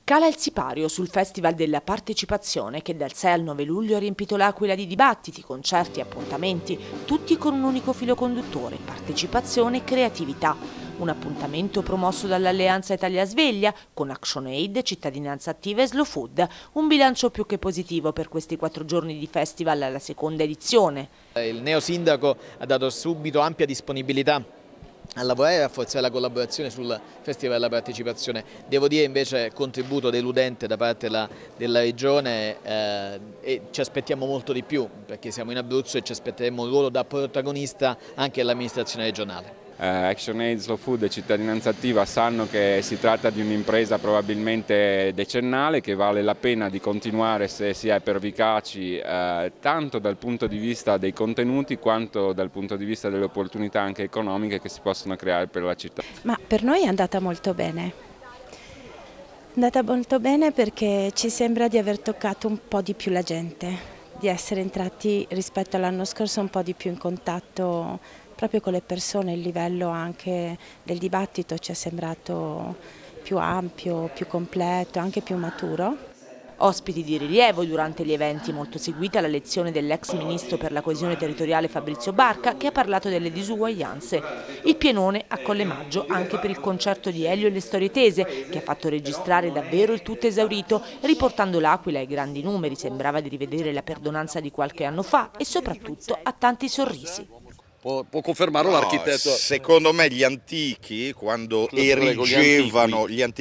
Cala il sipario sul Festival della Partecipazione che dal 6 al 9 luglio ha riempito l'Aquila di dibattiti, concerti e appuntamenti, tutti con un unico filo conduttore: partecipazione e creatività. Un appuntamento promosso dall'Alleanza Italia Sveglia con ActionAid, Cittadinanza Attiva e Slow Food. Un bilancio più che positivo per questi 4 giorni di festival alla seconda edizione. Il neo sindaco ha dato subito ampia disponibilità a lavorare e a rafforzare la collaborazione sul Festival della Partecipazione. Devo dire invece contributo deludente da parte della Regione e ci aspettiamo molto di più, perché siamo in Abruzzo e ci aspetteremo un ruolo da protagonista anche dell'amministrazione regionale. ActionAid, Slow Food e Cittadinanza Attiva sanno che si tratta di un'impresa probabilmente decennale che vale la pena di continuare se si è pervicaci tanto dal punto di vista dei contenuti quanto dal punto di vista delle opportunità anche economiche che si possono creare per la città. Ma per noi è andata molto bene. È andata molto bene perché ci sembra di aver toccato un po' di più la gente, di essere entrati rispetto all'anno scorso un po' di più in contatto proprio con le persone. Il livello anche del dibattito ci è sembrato più ampio, più completo, anche più maturo. Ospiti di rilievo durante gli eventi, molto seguita la lezione dell'ex ministro per la coesione territoriale Fabrizio Barca, che ha parlato delle disuguaglianze. Il pienone a Colle Maggio anche per il concerto di Elio e le storie tese, che ha fatto registrare davvero il tutto esaurito, riportando l'Aquila ai grandi numeri. Sembrava di rivedere la perdonanza di qualche anno fa e soprattutto a tanti sorrisi. Può confermarlo l'architetto? Secondo me gli antichi, quando erigevano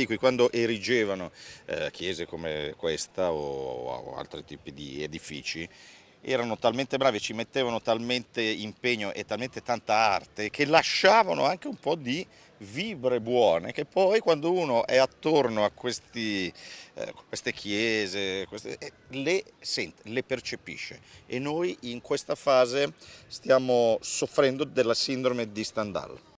chiese come questa o altri tipi di edifici, erano talmente bravi, ci mettevano talmente impegno e talmente tanta arte che lasciavano anche un po' di vibre buone che poi quando uno è attorno a queste chiese le sente, le percepisce, e noi in questa fase stiamo soffrendo della sindrome di Stendhal.